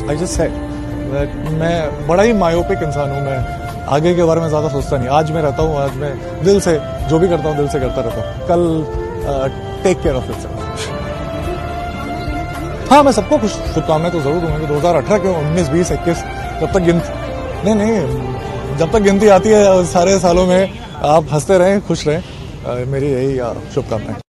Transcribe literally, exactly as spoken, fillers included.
I just said मैं बड़ा ही myopic इंसान हूँ, मैं आगे के बारे में ज़्यादा सोचता नहीं। आज मैं रहता हूँ, आज मैं दिल से जो भी करता हूँ दिल से करता रहता हूँ। कल टेक केयर ऑफ इट। हाँ, मैं सबको खुश शुभकामनाएं तो जरूर दूंगा। दो हजार अठारह क्यों, उन्नीस बीस इक्कीस जब तक गिनती नहीं नहीं जब तक गिनती आती है सारे सालों में आप हंसते रहें, खुश रहें, मेरी यही शुभकामनाएं।